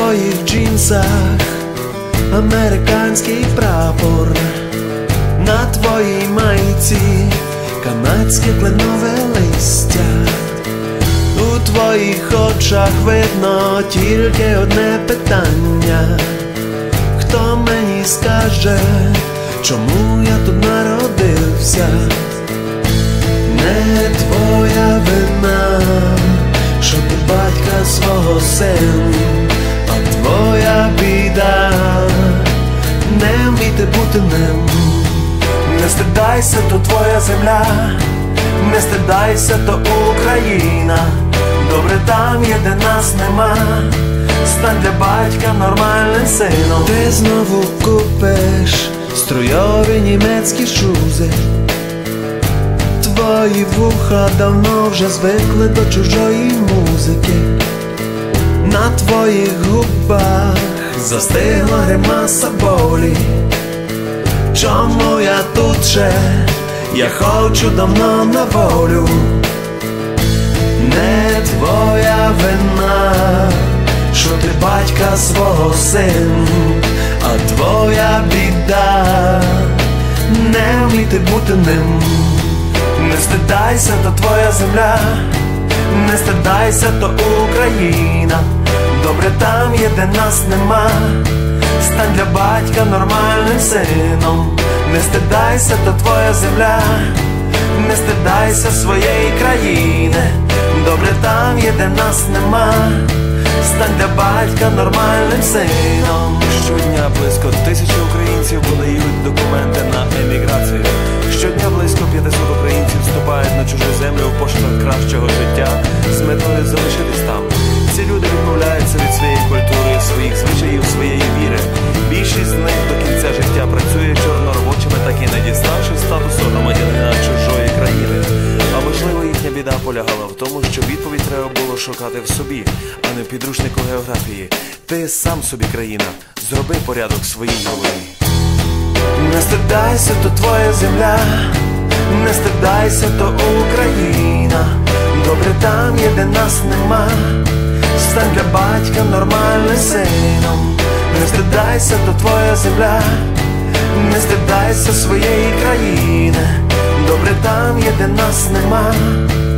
твоїх джинсах американський прапор, на твоїй майці канадське кленове листя. У твоїх очах видно тільки одне питання: хто мені скаже, чому я тут народився? Не твоя вина, що ти батька свого син, а твоя біда не вміти бути ним. Не стидайся, то твоя земля, не стидайся, то Україна. Добре там є, де нас нема, стань для батька нормальним сином. Ти знову купиш струйові німецькі шузи, твої вуха давно вже звикли до чужої музики. На твоїх губах застигла гримаса болі. Чому я тут ще? Я хочу давно на волю. Не твоя вина, що ти батька свого син, а твоя біда не вміти бути ним. Не стидайся, то твоя земля, не стидайся, то Україна. Добре там є, де нас нема, стань для батька нормальним сином. Не стидайся, то твоя земля, не стидайся своєї країни. Добре там є, де нас нема, стань для батька нормальним сином. Щодня близько 1000 українців подають документи на еміграцію. Щодня близько 500 українців вступають на чужу землю в пошуках кращого життя з метою залишитись там. Ці люди відмовляються від своєї культури, своїх звичаїв, своєї віри. Більшість з них до кінця життя працює чорноробочими, так і не діставши статусу громадянина чужої країни. А можливо, їхня біда полягала в тому, що відповідь треба було шукати в собі, а не в підручнику географії. Ти сам собі країна, зроби порядок в своїй голові. Не стидайся, то твоя земля, не стидайся, то Україна. Добре там є, де нас нема, стань для батька нормальним сином. Не стидайся, то твоя земля, не стидайся своєї країни. Добре там є, де нас нема,